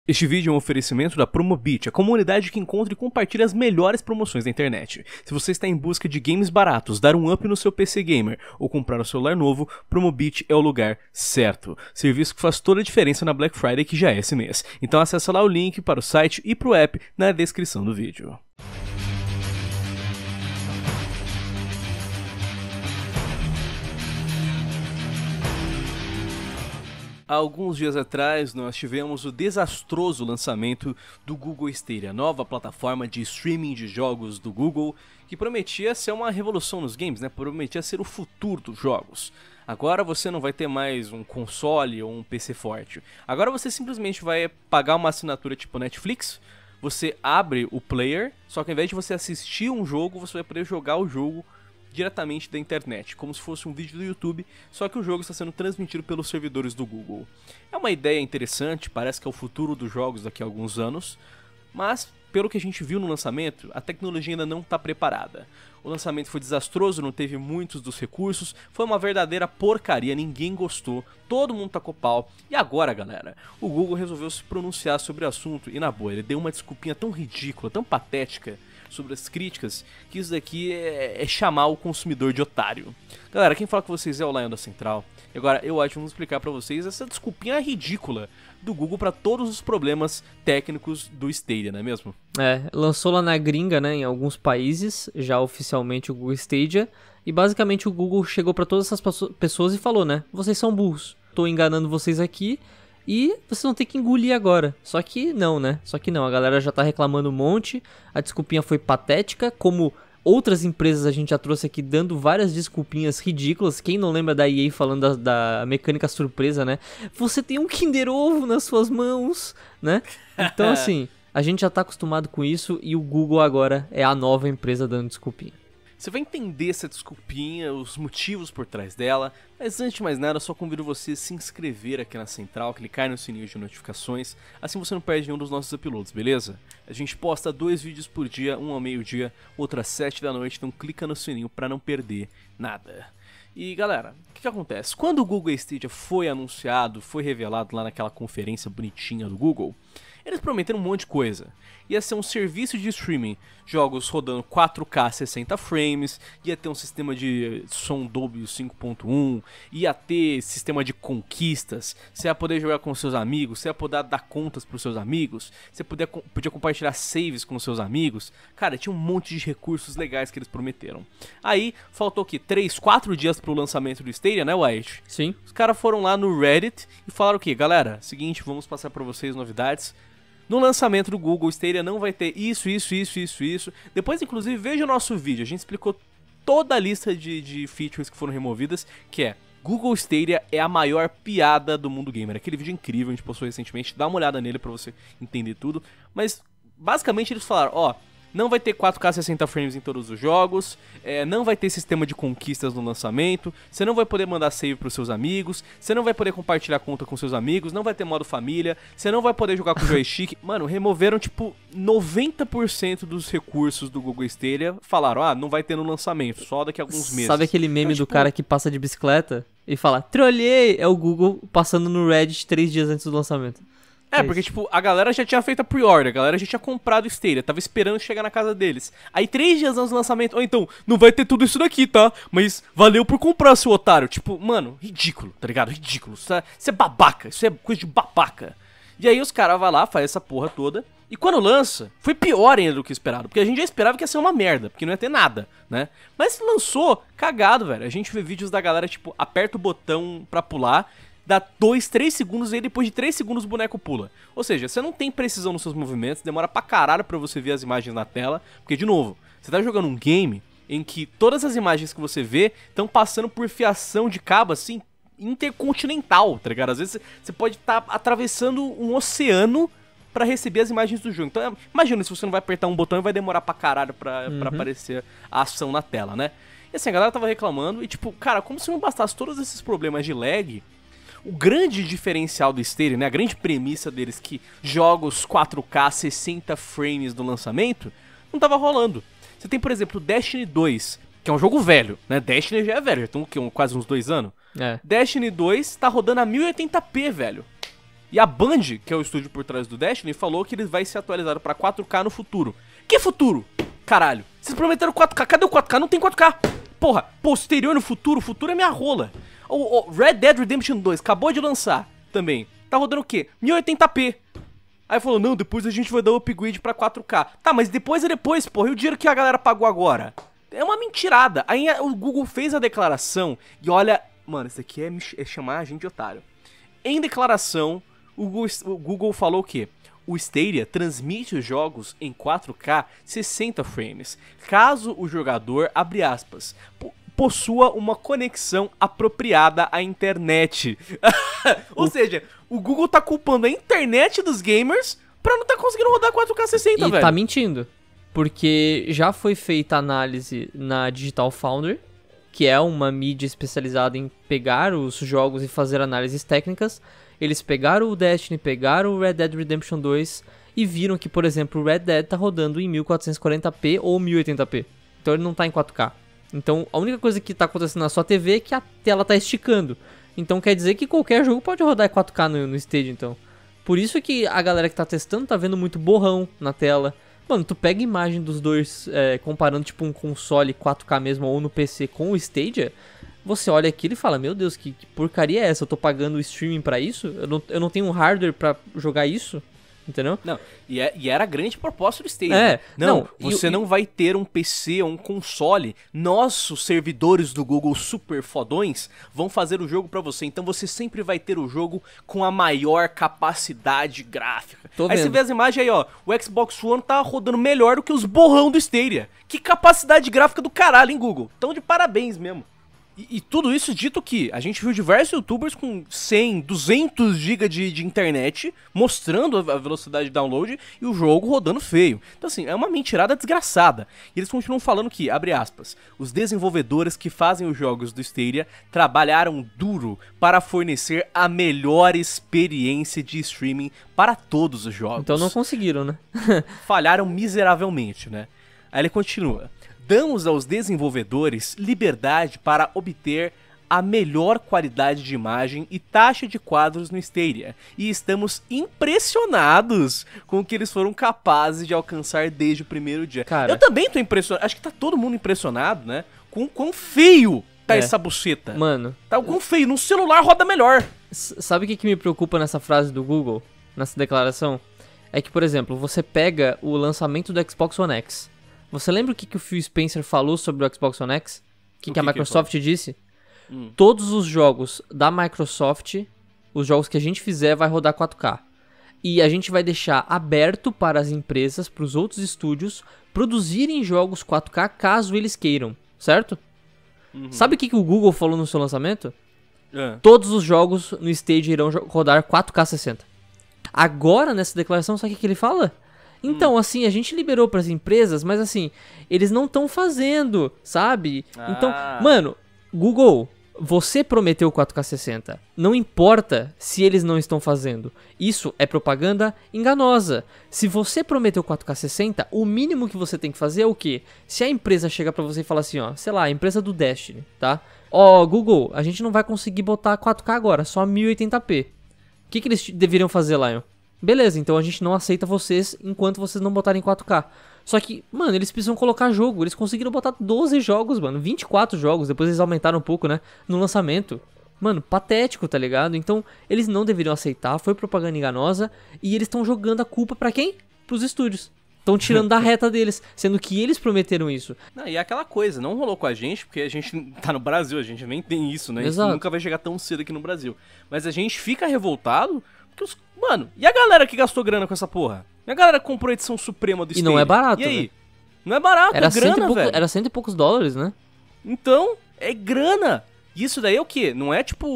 Este vídeo é um oferecimento da Promobit, a comunidade que encontra e compartilha as melhores promoções da internet. Se você está em busca de games baratos, dar um up no seu PC gamer ou comprar um celular novo, Promobit é o lugar certo. Serviço que faz toda a diferença na Black Friday, que já é esse mês. Então acessa lá o link para o site e para o app na descrição do vídeo. Há alguns dias atrás, nós tivemos o desastroso lançamento do Google Stadia, a nova plataforma de streaming de jogos do Google, que prometia ser uma revolução nos games, né? Prometia ser o futuro dos jogos. Agora você não vai ter mais um console ou um PC forte. Agora você simplesmente vai pagar uma assinatura tipo Netflix, você abre o player, só que ao invés de você assistir um jogo, você vai poder jogar o jogo diretamente da internet, como se fosse um vídeo do YouTube, só que o jogo está sendo transmitido pelos servidores do Google. É uma ideia interessante, parece que é o futuro dos jogos daqui a alguns anos, mas pelo que a gente viu no lançamento, a tecnologia ainda não está preparada. O lançamento foi desastroso, não teve muitos dos recursos, foi uma verdadeira porcaria, ninguém gostou, todo mundo tacou pau. E agora, galera, o Google resolveu se pronunciar sobre o assunto e na boa, ele deu uma desculpinha tão ridícula, tão patética sobre as críticas, que isso daqui é chamar o consumidor de otário. Galera, quem fala com vocês é o Lion da Central. E agora eu acho que vamos explicar pra vocês essa desculpinha ridícula do Google pra todos os problemas técnicos do Stadia, não é mesmo? Lançou lá na gringa, né, em alguns países, já oficialmente o Google Stadia, e basicamente o Google chegou pra todas essas pessoas e falou, né, vocês são burros, tô enganando vocês aqui, e vocês vão ter que engolir agora. Só que não, né? Só que não, a galera já tá reclamando um monte, a desculpinha foi patética, como outras empresas a gente já trouxe aqui dando várias desculpinhas ridículas. Quem não lembra da EA falando da mecânica surpresa, né? Você tem um Kinder Ovo nas suas mãos, né? Então assim, a gente já tá acostumado com isso e o Google agora é a nova empresa dando desculpinha. Você vai entender essa desculpinha, os motivos por trás dela, mas antes de mais nada, eu só convido você a se inscrever aqui na Central, clicar no sininho de notificações, assim você não perde nenhum dos nossos uploads, beleza? A gente posta 2 vídeos por dia, um ao meio-dia, outro às 7 da noite, então clica no sininho pra não perder nada. E galera, o que acontece? Quando o Google Stadia foi anunciado, foi revelado lá naquela conferência bonitinha do Google, eles prometeram um monte de coisa. Ia ser um serviço de streaming, jogos rodando 4K 60 frames, ia ter um sistema de som Dolby 5.1, ia ter sistema de conquistas, você ia poder jogar com seus amigos, você ia poder dar contas para os seus amigos, você podia compartilhar saves com os seus amigos. Cara, tinha um monte de recursos legais que eles prometeram. Aí, faltou o quê? 3, 4 dias pro lançamento do Stadia, né, White? Sim. Os caras foram lá no Reddit e falaram o quê? Galera, seguinte, vamos passar para vocês novidades. No lançamento do Google Stadia não vai ter isso. Depois, inclusive, veja o nosso vídeo. A gente explicou toda a lista de features que foram removidas, que é Google Stadia é a maior piada do mundo gamer. Aquele vídeo incrível, a gente postou recentemente. Dá uma olhada nele pra você entender tudo. Mas, basicamente, eles falaram, ó, não vai ter 4K 60 frames em todos os jogos, não vai ter sistema de conquistas no lançamento, você não vai poder mandar save pros seus amigos, você não vai poder compartilhar conta com seus amigos, não vai ter modo família, você não vai poder jogar com joystick. Mano, removeram tipo 90% dos recursos do Google Stadia, falaram, ah, não vai ter no lançamento, só daqui a alguns meses. Sabe aquele meme do cara que passa de bicicleta e fala, trolhei, é o Google passando no Reddit 3 dias antes do lançamento. Porque, tipo, a galera já tinha feito a pre-order, a galera já tinha comprado o Stadia, tava esperando chegar na casa deles. Aí, 3 dias antes do lançamento, então, não vai ter tudo isso daqui, tá? Mas valeu por comprar, seu otário. Tipo, mano, ridículo, tá ligado? Ridículo. Isso é babaca, isso é coisa de babaca. E aí os caras vão lá, faz essa porra toda. E quando lança, foi pior ainda do que esperado. Porque a gente já esperava que ia ser uma merda, porque não ia ter nada, né? Mas lançou, cagado, velho. A gente vê vídeos da galera, tipo, aperta o botão pra pular, dá 2, 3 segundos e aí depois de 3 segundos o boneco pula. Ou seja, você não tem precisão nos seus movimentos, demora pra caralho pra você ver as imagens na tela. Porque, de novo, você tá jogando um game em que todas as imagens que você vê estão passando por fiação de cabo, assim, intercontinental, tá ligado? Às vezes você pode estar atravessando um oceano pra receber as imagens do jogo. Então, imagina se você não vai apertar um botão e vai demorar pra caralho pra aparecer a ação na tela, né? E assim, a galera tava reclamando e tipo, cara, como se não bastasse todos esses problemas de lag, o grande diferencial do Stadia, né, a grande premissa deles, que jogos 4K 60 frames do lançamento, não tava rolando. Você tem, por exemplo, Destiny 2, que é um jogo velho, né? Destiny já é velho, já estão quase uns 2 anos. Destiny 2 tá rodando a 1080p, velho. E a Band, que é o estúdio por trás do Destiny, falou que ele vai ser atualizado pra 4K no futuro. Que futuro? Caralho. Vocês prometeram 4K. Cadê o 4K? Não tem 4K. Porra, posterior no futuro? O futuro é minha rola. O Red Dead Redemption 2 acabou de lançar também. Tá rodando o quê? 1080p. Aí falou, não, depois a gente vai dar o upgrade pra 4K. Tá, mas depois é depois, porra. E o dinheiro que a galera pagou agora? É uma mentirada. Aí o Google fez a declaração e olha... Mano, isso aqui é chamar a gente de otário. Em declaração, o Google falou que o Stadia transmite os jogos em 4K 60 frames, caso o jogador, abre aspas, possua uma conexão apropriada à internet. Ou seja, o Google tá culpando a internet dos gamers pra não tá conseguindo rodar 4K 60, velho. E tá mentindo, porque já foi feita análise na Digital Foundry, que é uma mídia especializada em pegar os jogos e fazer análises técnicas. Eles pegaram o Destiny, pegaram o Red Dead Redemption 2 e viram que, por exemplo, o Red Dead tá rodando em 1440p ou 1080p. Então ele não tá em 4K. Então a única coisa que tá acontecendo na sua TV é que a tela tá esticando. Então quer dizer que qualquer jogo pode rodar em 4K no Stadia, então. Por isso que a galera que tá testando tá vendo muito borrão na tela. Mano, tu pega a imagem dos dois, comparando tipo um console 4K mesmo ou no PC com o Stadia, você olha aquilo e fala, meu Deus, que porcaria é essa? Eu tô pagando o streaming pra isso? Eu não tenho um hardware pra jogar isso? Entendeu? Não, e era a grande proposta do Stadia. Você não vai ter um PC ou um console. Nossos servidores do Google super fodões vão fazer o jogo pra você. Então você sempre vai ter o jogo com a maior capacidade gráfica. Aí você vê as imagens aí, ó. O Xbox One tá rodando melhor do que os borrão do Stadia. Que capacidade gráfica do caralho, hein, Google? Então de parabéns mesmo. E tudo isso dito que a gente viu diversos youtubers com 100, 200 GB de internet mostrando a velocidade de download e o jogo rodando feio. Então assim, é uma mentirada desgraçada. E eles continuam falando que, abre aspas, os desenvolvedores que fazem os jogos do Stadia trabalharam duro para fornecer a melhor experiência de streaming para todos os jogos. Então não conseguiram, né? Falharam miseravelmente, né? Aí ele continua. Damos aos desenvolvedores liberdade para obter a melhor qualidade de imagem e taxa de quadros no Stadia, e estamos impressionados com o que eles foram capazes de alcançar desde o primeiro dia. Cara, eu também tô impressionado, acho que tá todo mundo impressionado, né, com o quão feio tá essa buceta. Mano, tá o quão feio, no celular roda melhor. Sabe o que me preocupa nessa frase do Google, nessa declaração? É que, por exemplo, você pega o lançamento do Xbox One X. Você lembra o que o Phil Spencer falou sobre o Xbox One X? O que a Microsoft disse? Todos os jogos da Microsoft, os jogos que a gente fizer, vai rodar 4K. E a gente vai deixar aberto para as empresas, para os outros estúdios, produzirem jogos 4K caso eles queiram, certo? Sabe o que o Google falou no seu lançamento? Todos os jogos no Stadia irão rodar 4K 60. Agora, nessa declaração, sabe o que ele fala? Então, assim, a gente liberou pras empresas, mas assim, eles não estão fazendo, sabe? Então, mano, Google, você prometeu 4K 60. Não importa se eles não estão fazendo. Isso é propaganda enganosa. Se você prometeu 4K 60, o mínimo que você tem que fazer é o quê? Se a empresa chega pra você e fala assim, ó, sei lá, a empresa do Destiny, tá? Ó, Google, a gente não vai conseguir botar 4K agora, só 1080p. O que eles deveriam fazer, Lion? Beleza, então a gente não aceita vocês enquanto vocês não botarem 4K. Só que, mano, eles precisam colocar jogo. Eles conseguiram botar 12 jogos, mano. 24 jogos. Depois eles aumentaram um pouco, né? No lançamento. Mano, patético, tá ligado? Então, eles não deveriam aceitar. Foi propaganda enganosa. E eles estão jogando a culpa pra quem? Pros estúdios. Estão tirando da reta deles. Sendo que eles prometeram isso. Não, e é aquela coisa. Não rolou com a gente, porque a gente tá no Brasil. A gente nem tem isso, né? Exato. Isso nunca vai chegar tão cedo aqui no Brasil. Mas a gente fica revoltado... Mano, e a galera que gastou grana com essa porra? E a galera que comprou a edição suprema do Stadia? E não é barato, E aí? né? Não é barato, é grana, velho. Era $100 e poucos dólares, né? Então, é grana. E isso daí é o quê? Não é tipo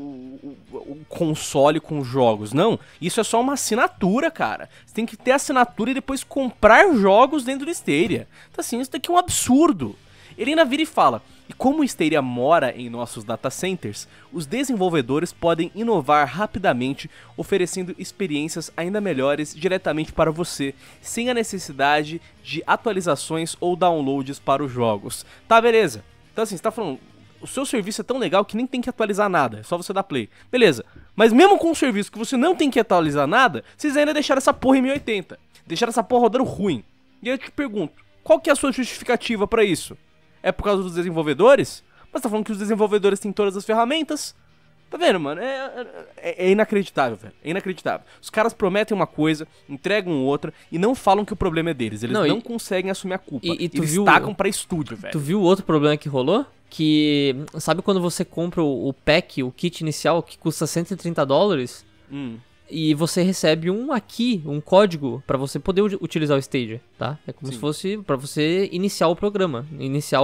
o console com jogos, não. Isso é só uma assinatura, cara. Você tem que ter assinatura e depois comprar jogos dentro do Stadia. Então assim, isso daqui é um absurdo. Ele ainda vira e fala, e como o Stadia mora em nossos data centers, os desenvolvedores podem inovar rapidamente, oferecendo experiências ainda melhores diretamente para você, sem a necessidade de atualizações ou downloads para os jogos. Tá, beleza. Então assim, você tá falando, o seu serviço é tão legal que nem tem que atualizar nada, é só você dar play. Beleza, Mas mesmo com um serviço que você não tem que atualizar nada, vocês ainda deixaram essa porra em 1080. Deixaram essa porra rodando ruim. E aí eu te pergunto, qual que é a sua justificativa pra isso? É por causa dos desenvolvedores? Mas tá falando que os desenvolvedores têm todas as ferramentas? Tá vendo, mano? É inacreditável, velho. É inacreditável. Os caras prometem uma coisa, entregam outra e não falam que o problema é deles. Eles não conseguem assumir a culpa. Eles tacam pra estúdio, velho. Tu viu o outro problema que rolou? Que, sabe quando você compra o pack, o kit inicial, que custa $130? E você recebe um código pra você poder utilizar o Stadia, tá? É como se fosse pra você iniciar o programa, iniciar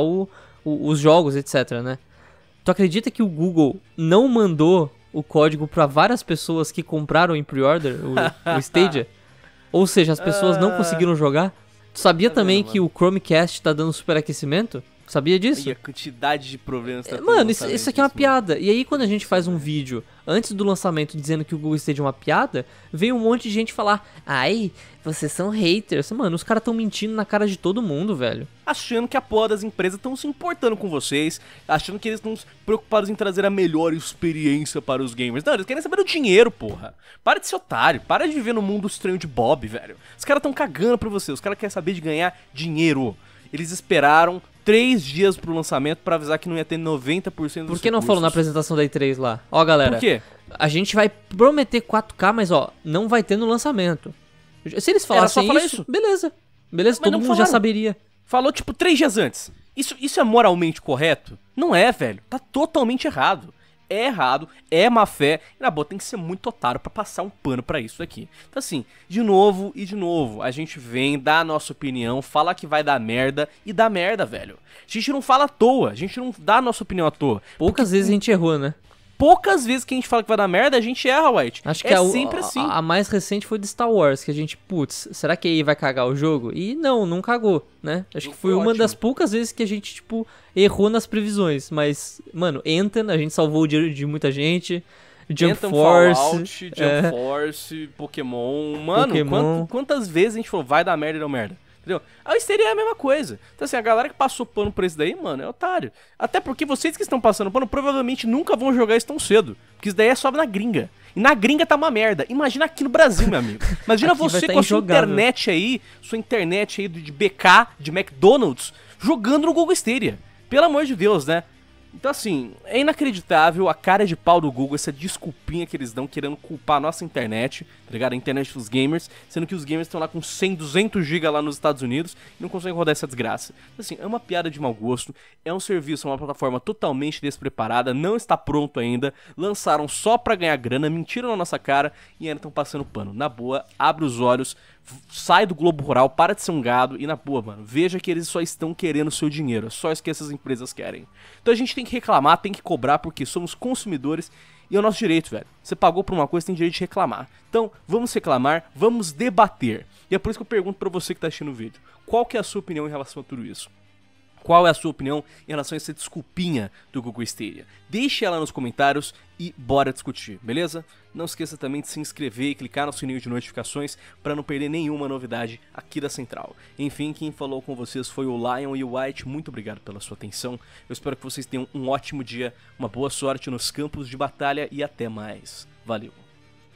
os jogos, etc, né? Tu acredita que o Google não mandou o código pra várias pessoas que compraram em pre-order o Stadia? Ou seja, as pessoas não conseguiram jogar? Tu sabia também que o Chromecast tá dando superaquecimento? Sabia disso? E a quantidade de problemas tá mano, isso aqui é uma piada. E aí quando a gente faz um vídeo antes do lançamento dizendo que o Google Stadia é uma piada, vem um monte de gente falar: ai, vocês são haters. Mano, os caras tão mentindo na cara de todo mundo, velho. Achando que a porra das empresas estão se importando com vocês, achando que eles estão preocupados em trazer a melhor experiência para os gamers. Não, eles querem saber do dinheiro, porra. Para de ser otário, para de viver no mundo estranho de Bob, velho. Os caras tão cagando pra você, os caras querem saber de ganhar dinheiro. Eles esperaram 3 dias pro lançamento pra avisar que não ia ter 90% dos Por que não falou na apresentação da E3 lá? Ó, galera, por quê? A gente vai prometer 4K, mas ó, não vai ter no lançamento. Se eles falassem isso, beleza. Beleza, todo mundo já saberia. Falou tipo 3 dias antes. Isso é moralmente correto? Não é, velho. Tá totalmente errado. É errado, é má fé, e na boa tem que ser muito otário pra passar um pano pra isso aqui. Então assim, de novo, a gente vem, dá a nossa opinião, fala que vai dar merda, e dá merda, velho. A gente não fala à toa, a gente não dá a nossa opinião à toa. Poucas vezes a gente errou, né? Poucas vezes que a gente fala que vai dar merda, a gente erra, White. Acho que sempre assim. A mais recente foi de Star Wars, que a gente, putz, será que aí vai cagar o jogo? E não cagou, né? Acho que foi uma das poucas vezes que a gente, tipo, errou nas previsões. Mas, mano, Entenda, a gente salvou o dinheiro de muita gente. Jump Force, Fallout, Jump Force, Pokémon. Mano, quantas vezes a gente falou, vai dar merda e deu merda? Entendeu? A Stadia é a mesma coisa. Então assim, a galera que passou pano por isso daí, mano, é otário. Até porque vocês que estão passando pano provavelmente nunca vão jogar isso tão cedo. Porque isso daí é só na gringa. E na gringa tá uma merda. Imagina aqui no Brasil, meu amigo. Imagina você com a sua internet aí de BK, de McDonald's, jogando no Google Stadia. Pelo amor de Deus, né? Então assim, é inacreditável a cara de pau do Google, essa desculpinha que eles dão querendo culpar a nossa internet, tá ligado? A internet dos gamers, sendo que os gamers estão lá com 100, 200 GB lá nos Estados Unidos e não conseguem rodar essa desgraça. Então, assim, é uma piada de mau gosto, é um serviço, uma plataforma totalmente despreparada, não está pronto ainda, lançaram só pra ganhar grana, mentiram na nossa cara e ainda estão passando pano. Na boa, abre os olhos, sai do Globo Rural, para de ser um gado e na boa, mano, veja que eles só estão querendo o seu dinheiro, é só isso que essas empresas querem. Então a gente tem que reclamar, tem que cobrar, porque somos consumidores e é o nosso direito, velho. Você pagou por uma coisa, tem direito de reclamar. Então, vamos reclamar, vamos debater. E é por isso que eu pergunto pra você que tá assistindo o vídeo, qual que é a sua opinião em relação a tudo isso? Qual é a sua opinião em relação a essa desculpinha do Google Stadia? Deixe ela nos comentários e bora discutir, beleza? Não esqueça também de se inscrever e clicar no sininho de notificações para não perder nenhuma novidade aqui da Central. Enfim, quem falou com vocês foi o Lion e o White. Muito obrigado pela sua atenção. Eu espero que vocês tenham um ótimo dia, uma boa sorte nos campos de batalha e até mais. Valeu!